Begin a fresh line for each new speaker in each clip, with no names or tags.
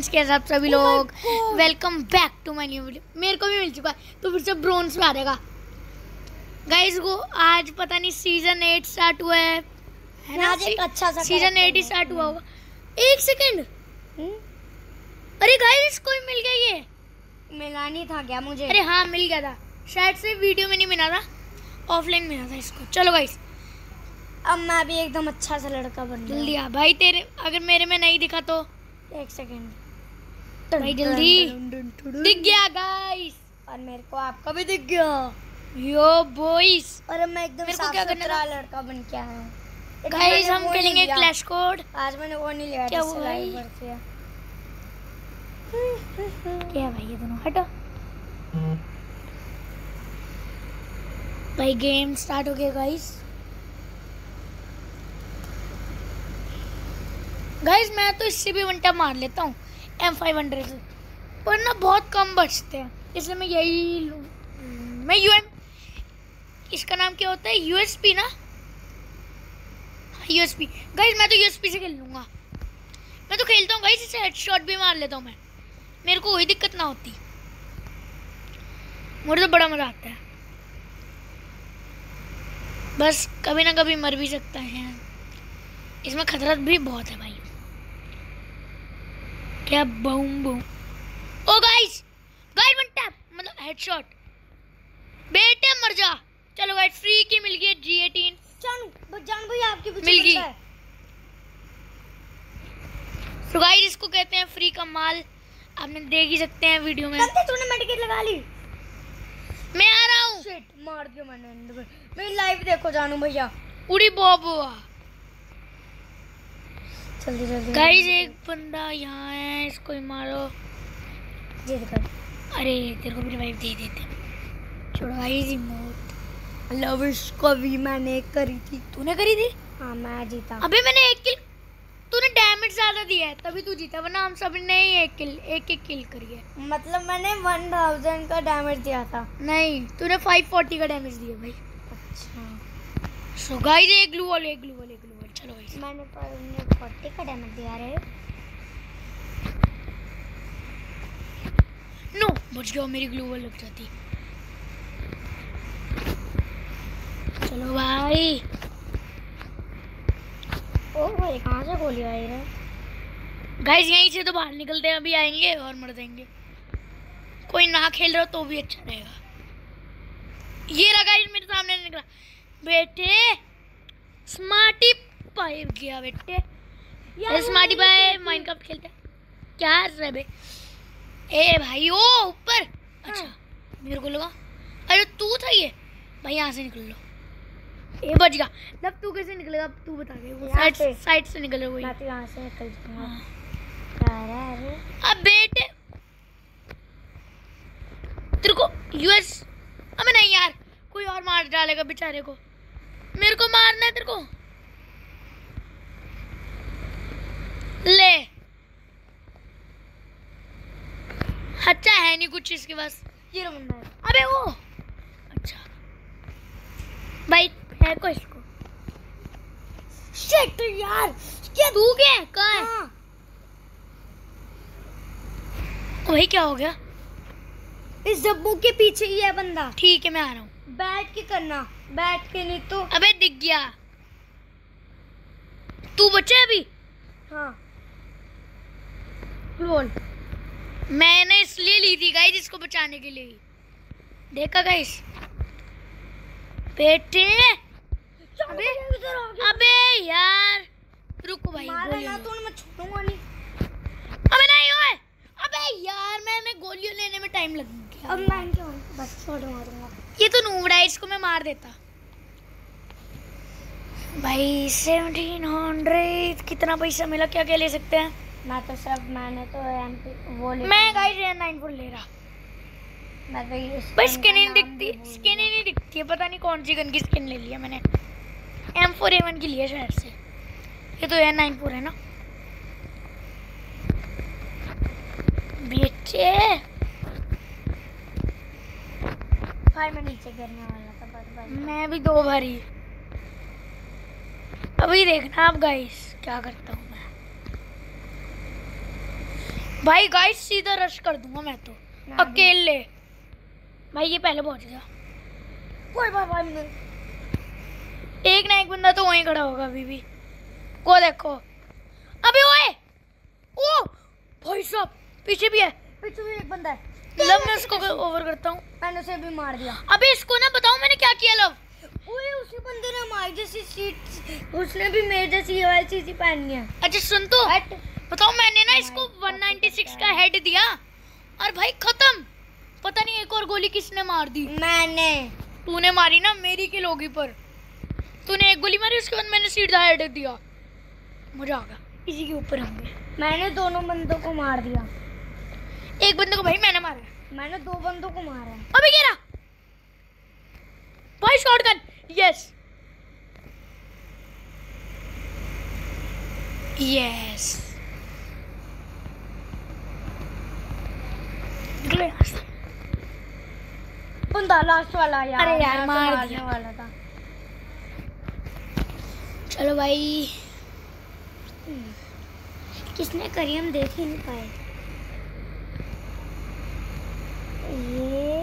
Guys, कैसे आप सभी लोग? Welcome back to my new video. मेरे को भी मिल चुका है तो फिर से ब्रोंज पे आ जाएगा गाइस। को आज पता नहीं सीजन 8 स्टार्ट हुआ है ना?
आज एक अच्छा सा
सीजन 8 ही स्टार्ट हुआ होगा। एक सेकंड, अरे गाइस कोई मिल गया। ये
मिला नहीं था क्या मुझे?
अरे हाँ मिल गया था, शायद से वीडियो में नहीं मिला था, ऑफलाइन मिला था इसको। चलो गाइस,
अब मैं भी एकदम अच्छा सा लड़का बन गया।
जल्दी आ भाई, तेरे अगर मेरे में नहीं दिखा तो
एक सेकंड
भाई जल्दी। दिख गया गाइस,
और मेरे को आपका भी दिख गया।
यो बॉयज,
और अब मैं एकदम
मेरे को क्या करना
साफ-सुथरा लड़का बन के आया हूँ।
गाइस हम खेलेंगे क्लैश कोड।
आज मैंने वो नहीं लिया।
क्या हुआ भाई? क्या है भाई, ये दोनों हटो भाई। गेम स्टार्ट हो गया गाइस। गाइस मैं तो इससे भी वन टैप मार लेता हूँ M500 से, पर ना बहुत कम बचते हैं, इसलिए मैं यही लूँ। मैं UM, इसका नाम क्या होता है? USP ना? USP गाइस, मैं तो USP से खेल लूँगा। मैं तो खेलता हूँ गाइस, इसे हेडशॉट भी मार लेता हूँ मैं, मेरे को कोई दिक्कत ना होती। मुझे तो बड़ा मजा आता है, बस कभी ना कभी मर भी सकता है, इसमें खतरा भी बहुत है भाई। क्या boom boom. Oh guys, guys one tap मतलब हेडशॉट। बेटे मर जा। चलो गाइस, फ्री की मिल गई G18।
जान भाई आपके पीछे
मिल गई।
बच्चा है।
तो गाइस इसको कहते हैं फ्री का माल, आपने देख ही सकते हैं वीडियो में।
कंते तूने मेडिकेट लगा ली?
मैं आ रहा हूँ।
शिट, मार दिया मैंने। मेरी लाइव देखो जानू भैया।
उड़ी बॉबुआ।
जल्दी जल्दी
गाइस एक बंदा यहाँ है, इसको ही मारो।
ये देखो।
अरे तेरे को भी रिवाइव दे देते। छोड़ो गाइस, इमोट
लव इसको भी मैंने करी थी।
तूने करी थी?
हाँ मैं जीता।
अबे मैंने एक किल, तूने डैमेज ज्यादा दिया है तभी तू जीता, वरना हम सब ने ही एक किल करी है।
मतलब मैंने 1000 का डैमेज दिया था।
नहीं, तूने 540 का डैमेज दिया भाई।
अच्छा
सो गाइस एक ग्लू वॉल। चलो गाइस,
मैंने 40 का डैमेज दिया रे।
नो बच गया, मेरी ग्लू वॉल लग जाती। चलो भाई।
ओ भाई कहाँ से गोली आई रे?
गाइस यहीं से तो बाहर निकलते हैं, अभी आएंगे और मर देंगे। कोई ना खेल रहा हो तो भी अच्छा रहेगा। ये रहा गाइस, मेरे सामने निकला। बेटे स्मार्टी पाई गया बेटे। स्मार्टी पाई माइनक्राफ्ट खेलते हैं क्या रे बे? ए भाई ओ ऊपर। अच्छा मेरे को लगा अरे तू था ये भाई। यहाँ से निकल लो। ये बच गया। अब तू कैसे निकलेगा तू बता दे। वो साइड से निकल रहा है।
मैं तो यहाँ से निकल जाऊंगा।
हाँ।
क्या है रे?
अब बेटे तेरे को US, अबे नहीं यार, कोई और मार डालेगा बेचारे को। मेरे को मारना है तेरे को। ले अच्छा है नहीं कुछ इसके पास।
ये लो बंदा है।
अबे वो अच्छा भाई फेंको इसको।
शिट यार,
क्या तू क्या है? कहाँ है?
हाँ।
वही क्या हो गया?
इस डब्बू के पीछे ही है बंदा।
ठीक है मैं आ रहा हूँ।
बैठ के करना, बैठ के नहीं तो।
अबे दिख गया। तू बचा है अभी?
हाँ बोल।
मैंने इसलिए ली थी गाइस, इसको बचाने के लिए ही। देखा गाइस बेटे। अबे यार रुको भाई,
मारा ना तो मैं छोड़ूंगा नहीं।
अबे नहीं ओए, अबे यार मैंने गोलियों लेने में टाइम लग गया।
अब मैं क्यों बस छोड़ मारूंगा।
ये तो नूबड़ा है, इसको मैं मार देता भाई। 1700 कितना पैसा मिला? क्या क्या ले सकते हैं?
मैंने तो MP वो ले।
मैं गाइस 94 ले रहा।
मैं तो ये
भाई स्किन ही नहीं दिखती है, पता नहीं कौन सी गन की स्किन ले लिया मैंने। M4A1 की लिया शायद से। ये तो N94 है ना बेटे।
भाई मैं नीचे गिरने वाला था बस।
मैं भी 2 बार ही। अभी देखना आप गाइस क्या करता हूँ मैं। भाई गाइस सीधा रश कर दूंगा मैं तो अकेले। भाई ये पहले पहुंच गया। एक ना एक बंदा तो वहीं खड़ा होगा अभी भी। को देखो अबे ओए ओ भाई साहब पीछे भी है।
पीछे भी एक बंदा है।
लव मैं उसको ओवर करता हूँ।
मैंने उसे भी मार दिया।
अबे इसको ना बताओ मैंने क्या किया लव।
ओए उसी बंदे ने हमारी जैसी सीट, उसने भी मेरे जैसी वाली चीज पहनी है।
अच्छा सुन तो बताओ मैंने ना इसको 196 का हेड दिया और भाई खत्म। पता नहीं एक और गोली किसने मार दी।
मैंने।
तूने मारी ना मेरी किल होगी पर तूने एक गोली मारी उसके बाद मैंने सीधा हेड दिया। मजा आ गया। इसी के ऊपर होंगे।
मैंने दोनों बंदों को मार दिया।
एक बंदे को भाई मैंने मारा।
मैंने 2 बंदों को मारा है।
अबे गिरा भाई शॉटगन। यस यस
बंदा लास्ट वाला यार।
अरे यार मार
मारने
दिया
वाला था।
चलो भाई
किसने करी हम देख ही नहीं पाए। ये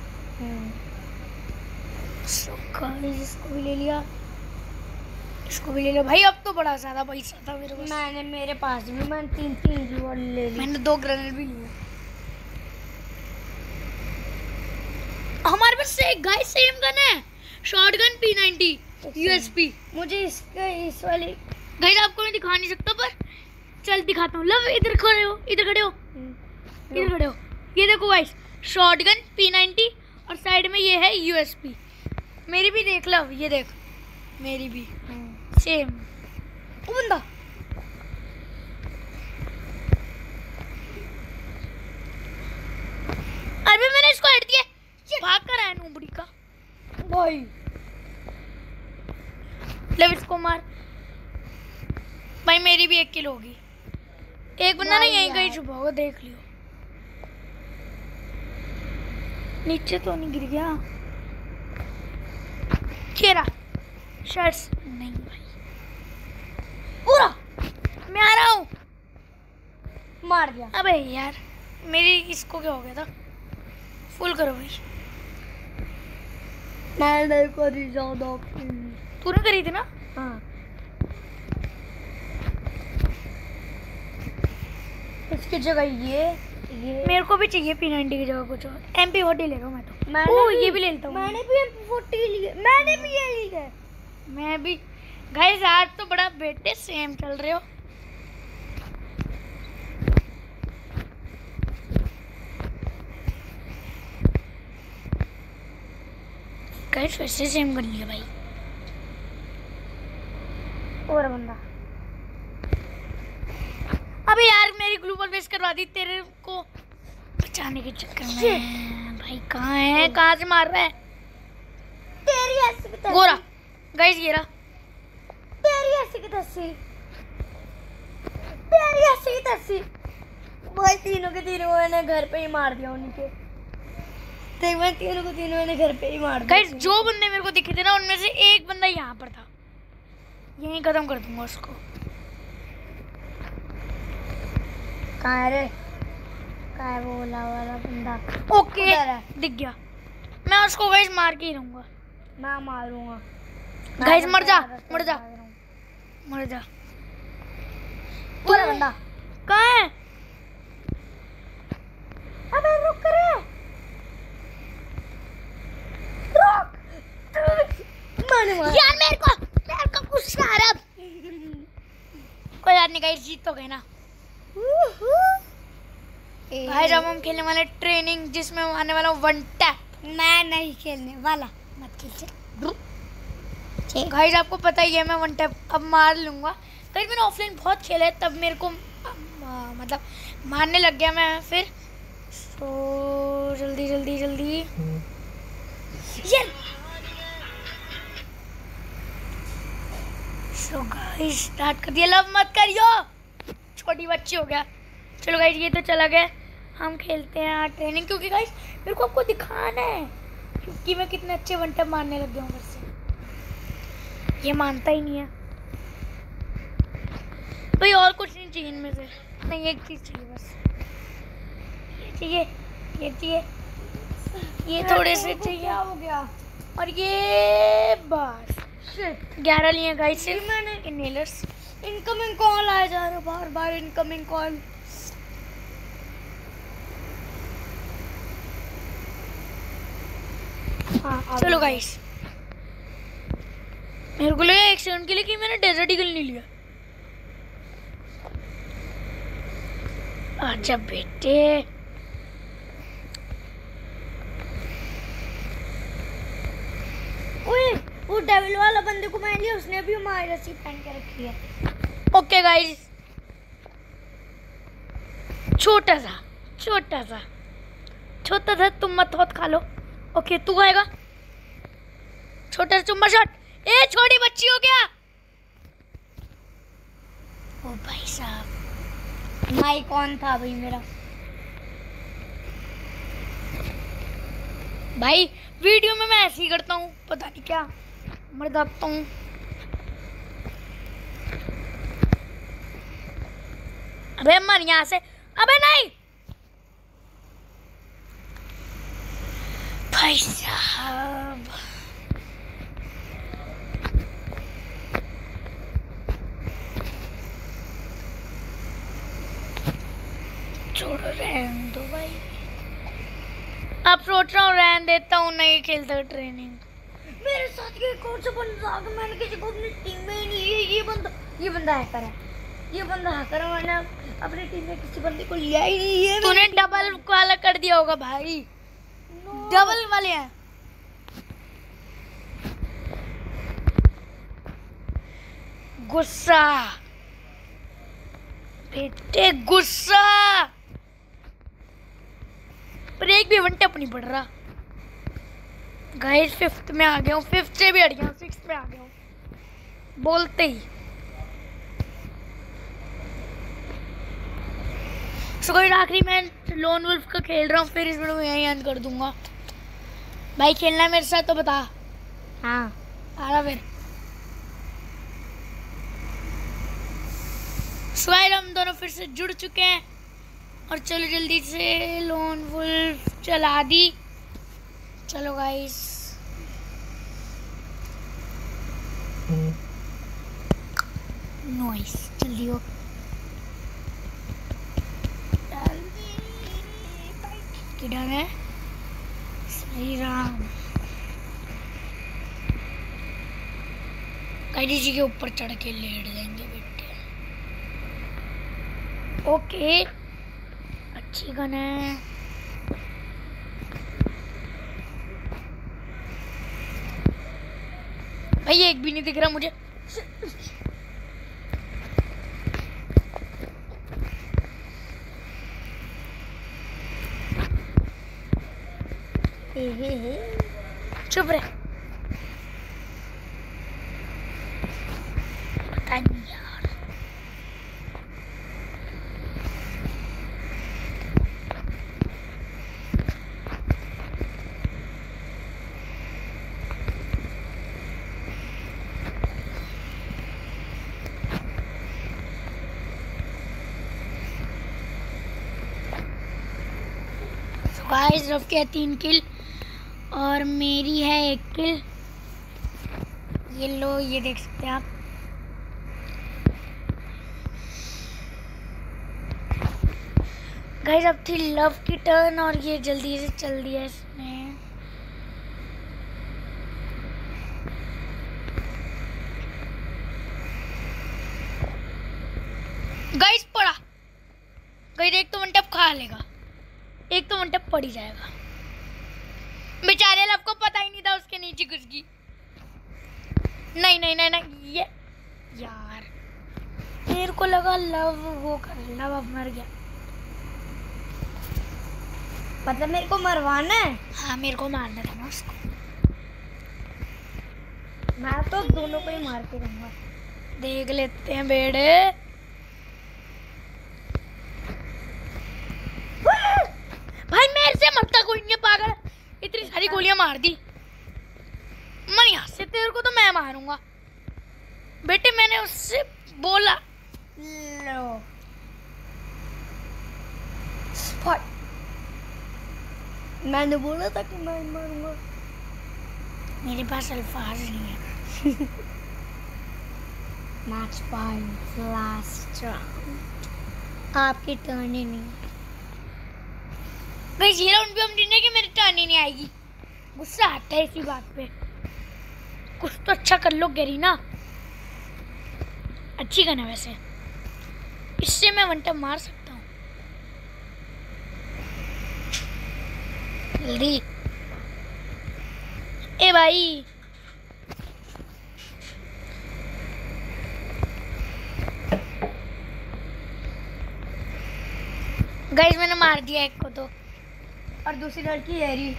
इसको भी ले लिया इसको भी ले लिया। भाई अब तो बड़ा ज्यादा पैसा था मेरे पास।
मेरे पास भी मैंने 3 रिवॉल्वर ले ली।
मैंने 2 ग्रेनेड भी लिए। हमारे पास से गाइस सेम गन है शॉटगन P90 USP।
मुझे इसका इस वाली
गाइस आपको मैं दिखा नहीं सकता पर चल दिखाता हूँ। लव इधर खड़े हो इधर खड़े हो इधर खड़े हो। ये देखो गाइस शॉटगन P90 और साइड में ये है USP। मेरी भी देख लव ये देख मेरी भी सेम। वो बंदा अभी मैंने इसको हेड दिया। भाग कर आया नूबड़ी का भाई। लव इसको मार भाई। मेरी भी 1 किल होगी। एक बंदा ना यहीं कहीं छुपा होगा देख लियो। नीचे तो नहीं गिर गया। चेहरा शर्ट्स नहीं भाई पूरा मैं आ रहा हूँ।
मार दिया।
अबे यार मेरी इसको क्या हो गया था। फुल करो भाई।
मैंने करी ज्यादा।
तूने करी थी ना।
हाँ इसकी जगह ये
मेरे को भी चाहिए P90 की जगह कुछ और। MP40 ले रहा हूँ मैं तो।
मैंने
ये भी ले लेता हूँ।
मैंने भी MP40 लिए। मैंने भी ये ली है।
मैं भी गाइस आज तो बड़ा बेटे सेम चल रहे हो। गाइस फिर से सेम कर लिया भाई।
और बंदा
अबे यार मेरी ग्लूबल बेस करवा दी तेरे को बचाने के चक्कर में। भाई कहाँ है कहाँ से मार रहा है।
तेरी ऐसी की तस्सी।
गोरा गाइस ये रहा।
तेरी ऐसी की तस्सी। तेरी ऐसी की तस्सी। भाई तीनों के तीनों मैंने घर पे ही मार दिया उन्हीं के। देख मैं तीनों को तीनों मैंने घर पे ही मार दिया।
गाइस जो बंदे मेरे को दिखे थे ना उनमें से एक बंदा यहाँ पर था। यहीं खत्म कर दूंगा उसको।
कहाँ है रे? कहाँ है वो वाला बंदा?
ओके दिख गया। मैं उसको गाइस मार के ही रहूंगा।
मैं मारूंगा।
गाइस मर जा मर जा मर जा।
पूरा बंदा
कहाँ है?
अबे रुक रे रुक। मैंने मारा।
यार मेरे को गुस्सा आ रहा। कोई बात नहीं गाइस जीत तो गए ना। भाई जब हम खेलने वाले ट्रेनिंग जिसमें आने वाला 1 टैप।
मैं नहीं खेलने वाला। मत खेल।
गाइस आपको पता ही है मैं 1 टैप अब मार लूंगा। गाइस मैंने ऑफलाइन बहुत खेला है तब मेरे को मतलब मारने लग गया मैं फिर। तो जल्दी जल्दी जल्दी यार। सो गाइस स्टार्ट कर दिया। लव मत करियो छोटी बच्ची हो गया। चलो गाइस ये तो चला गया। हम खेलते हैं ट्रेनिंग क्योंकि गाइस मेरे को आपको दिखाना है क्योंकि मैं कितने अच्छे 1 टैप मारने लग गया हूँ घर से। ये मानता ही नहीं है भाई। और कुछ नहीं चाहिए इनमें से। नहीं एक चीज़ चाहिए बस। चाहिए, ये चाहिए, ये थोड़े से चाहिए।
क्या हो गया?
और ये बस 11 लिए गाइस सिर्फ
मैंने
इनहेलर्स।
इनकमिंग कॉल आया जा रहा, बार बार इनकमिंग कॉल। हाँ
चलो गाइस, मेरे को लगा एक सेकंड के लिए कि मैंने डेजर्ट ईगल नहीं लिया। आजा बेटे।
ओए, वो डेविल वाला बंदे को मैंने लिया, उसने भी हमारी रस्सी पहन के रखी है।
ओके गाइस, छोटा सा तुम मत होत खा लो। ओके तू खाएगा छोटा सा चुम्मा शॉट। ए छोटी बच्ची हो क्या? ओ भाई साहब,
माइक ऑन था भाई मेरा।
भाई वीडियो में मैं ऐसे ही करता हूँ, पता नहीं क्या मर जाता हूँ। अबे मर यहाँ से। अबे नहीं भाई साहब, छोड़ो रहने दो भाई। अब सोच रहा हूँ रहने देता हूँ, नहीं खेलता ट्रेनिंग।
मेरे साथ ये कौन सा बंदा आ गया? मैंने किसी को अपनी टीम में ही नहीं लिया। ये बंदा हैकर है। ये बंदा हैकर है। मैंने अपनी टीम में किसी बंदे को लिया ही नहीं है।
तूने डबल वाला कर दिया होगा भाई। डबल वाले हैं। गुस्सा बेटे, गुस्सा। पर एक भी वन टैप नहीं पड़ रहा गाइस। 5th में आ गया हूँ, 5th से भी हट गया हूँ, 6th में आ गया हूँ बोलते ही। सो कोई आखिरी मैं लोन वुल्फ का खेल रहा हूँ, फिर इस वीडियो को यहीं एंड कर दूंगा। भाई खेलना है मेरे साथ तो बता।
हाँ
आ रहा फिर। सो गाइस हम दोनों फिर से जुड़ चुके हैं और चलो जल्दी से लोन वुल्फ चला दी। चलो गाइस, नॉइस, जल्दी हो। किधर है? श्री राम। कैदी जी के ऊपर चढ़ के लेट जाएंगे बेटे। ओके, अच्छी गन है। भाई एक भी नहीं दिख रहा मुझे। चुप रहे। पता नहीं यार। गाइस रफ के 3 किल और मेरी है 1 किल। ये लो, ये देख सकते हैं आप। गाइस अब थी लव की टर्न और ये जल्दी से चल दिया इसने। गाइस पड़ा। गाइस एक तो वन टैप खा लेगा, एक तो वन टैप पड़ ही जाएगा। बेचारे लव को पता ही नहीं था उसके नीचे घुस गई। नहीं नहीं नहीं नहीं, ये यार मेरे को लगा लव वो कर, लव अब मर गया।
मतलब मेरे को मरवाना है?
हाँ मेरे को मारना था ना उसको।
मैं तो दोनों को ही मार के रहूंगा।
देख लेते हैं बेड़े। भाई मेरे से मरता कोई नहीं है पागल। इतनी सारी गोलियां मार दी। मर यहाँ से, तेरे को तो मैं मारूंगा बेटे। मैंने उससे बोला।
लो मैंने बोला था कि मैं मारूंगा।
मेरे पास अल्फाज नहीं है।
Match point last round. आपकी टर्न ही नहीं।
गाइस ये राउंड भी हम जीतेंगे कि मेरी टर्न ही नहीं आएगी। गुस्सा आता है इसी बात पे। कुछ तो अच्छा कर लो गरीना। अच्छी गन है वैसे, इससे मैं वन टैप मार सकता हूँ जल्दी। ए भाई गाइस मैंने मार दिया एक को तो,
और दूसरी लड़की हैरी।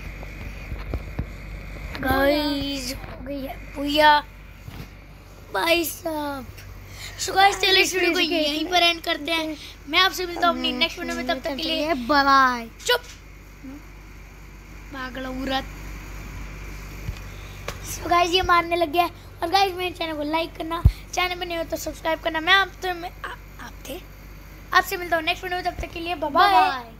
गाइस हो गई है भैया भाई साहब। सो गाइस चलिए इस वीडियो को यहीं पर एंड करते हैं। मैं आपसे मिलता हूँ अपनी नेक्स्ट वीडियो में, तब तक के लिए
बाय बाय।
चुप पागल औरत। सो गाइस ये मारने लग गया। और गाइस मेरे चैनल को लाइक करना, चैनल में नहीं हो तो सब्सक्राइब करना। मैं आपसे मिलता हूँ नेक्स्ट वीडियो में, तब तक के लिए बाय बाय।